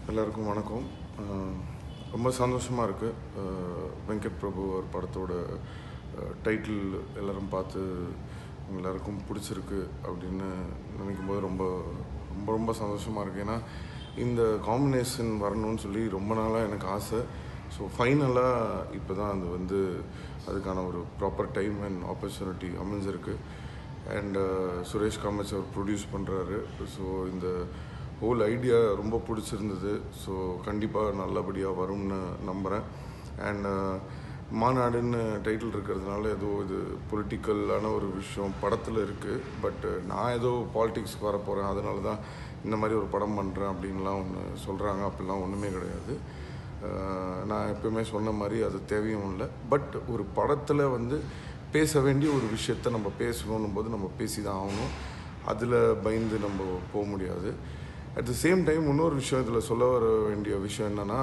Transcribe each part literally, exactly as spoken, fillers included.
எல்லாருக்கும் வணக்கம். ரொம்ப சந்தோஷமாக இருக்குது. வெங்கட் பிரபு ஒரு படத்தோட டைட்டில் எல்லோரும் பார்த்து எல்லாருக்கும் பிடிச்சிருக்கு அப்படின்னு நினைக்கும்போது ரொம்ப ரொம்ப ரொம்ப சந்தோஷமாக இருக்குது. ஏன்னா இந்த காம்பினேஷன் வரணும்னு சொல்லி ரொம்ப நாளாக எனக்கு ஆசை. ஸோ ஃபைனலாக இப்போ தான் அது வந்து அதுக்கான ஒரு ப்ராப்பர் டைம் அண்ட் ஆப்பர்ச்சுனிட்டி அமைஞ்சிருக்கு. அண்ட் சுரேஷ் காமச் அவர் ப்ரொடியூஸ் பண்ணுறாரு. ஸோ இந்த ஹோல் ஐடியா ரொம்ப பிடிச்சிருந்தது. ஸோ கண்டிப்பாக நல்லபடியாக வரும்னு நம்புகிறேன். அண்ட் மாநாடுன்னு டைட்டில் இருக்கிறதுனால ஏதோ இது பொலிட்டிக்கலான ஒரு விஷயம் படத்தில் இருக்குது. பட் நான் ஏதோ பாலிட்டிக்ஸ்க்கு வர போகிறேன், அதனால தான் இந்த மாதிரி ஒரு படம் பண்ணுறேன் அப்படின்லாம் ஒன்று சொல்கிறாங்க. அப்படிலாம் ஒன்றுமே கிடையாது. நான் எப்பவுமே சொன்ன மாதிரி அது தேவையும் இல்லை. பட் ஒரு படத்தில் வந்து பேச வேண்டிய ஒரு விஷயத்தை நம்ம பேசணும் போது நம்ம பேசி தான் ஆகணும். அதில் பயந்து நம்ம போக முடியாது. அட் த சேம் டைம் இன்னொரு விஷயம் இதில் சொல்ல வர வேண்டிய விஷயம் என்னென்னா,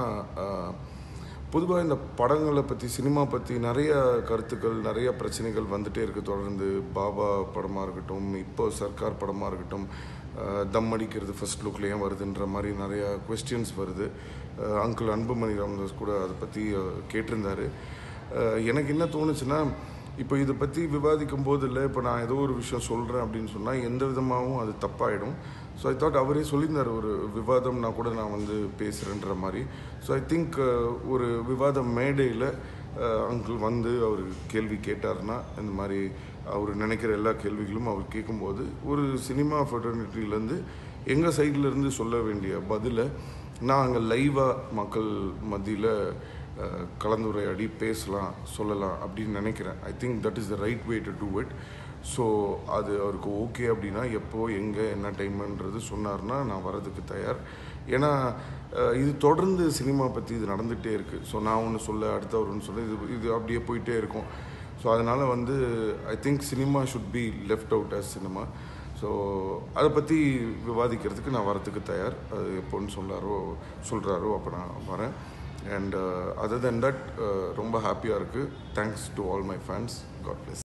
பொதுவாக இந்த படங்களை பற்றி சினிமா பற்றி நிறைய கருத்துக்கள் நிறைய பிரச்சனைகள் வந்துகிட்டே இருக்குது தொடர்ந்து. பாபா படமாக இருக்கட்டும், இப்போ சர்க்கார் படமாக இருக்கட்டும், தம் அடிக்கிறது ஃபர்ஸ்ட் லுக்லேயே வருதுன்ற மாதிரி நிறையா கொஸ்டின்ஸ் வருது. அங்கிள் அன்புமணி ராமதாஸ் கூட அதை பற்றி கேட்டிருந்தார். எனக்கு என்ன தோணுச்சுன்னா, இப்போ இதை பற்றி விவாதிக்கும் போது இல்லை, இப்போ நான் ஏதோ ஒரு விஷயம் சொல்கிறேன் அப்படின்னு சொன்னால் எந்த விதமாகவும் அது தப்பாயிடும். ஸோ ஐ தாட் அவரே சொல்லியிருந்தார், ஒரு விவாதம்னா கூட நான் வந்து பேசுகிறேன்ற மாதிரி. ஸோ ஐ திங்க் ஒரு விவாத மேடையில் அங்கிள் வந்து அவர் கேள்வி கேட்டார்னா, இந்த மாதிரி அவர் நினைக்கிற எல்லா கேள்விகளும் அவர் கேட்கும்போது ஒரு சினிமா ஃபெட்டர்னிட்டிலேருந்து எங்கள் சைட்லேருந்து சொல்ல வேண்டிய பதிலை நான் அங்கே லைவாக மக்கள் மத்தியில் கலந்துரையாடி பேசலாம், சொல்லலாம் அப்படின்னு நினைக்கிறேன். I think that is the right way to do it. So அது அவருக்கு ஓகே அப்படின்னா எப்போ எங்கே என்ன டைமுன்றது சொன்னார்னா நான் வரதுக்கு தயார். ஏன்னா இது தொடர்ந்து சினிமா பற்றி இது நடந்துகிட்டே இருக்குது. ஸோ நான் ஒன்று சொல்ல அடுத்தவர் ஒன்று சொல்ல இது இது அப்படியே போயிட்டே இருக்கும். ஸோ அதனால் வந்து I think cinema should be left out as cinema. So அதை பற்றி விவாதிக்கிறதுக்கு நான் வரத்துக்கு தயார். அது எப்போன்னு சொல்லாரோ சொல்கிறாரோ அப்போ நான் வரேன். அண்ட் அதர் தென் தட் ரொம்ப ஹாப்பியாக இருக்குது. Thanks to all my fans. God plus.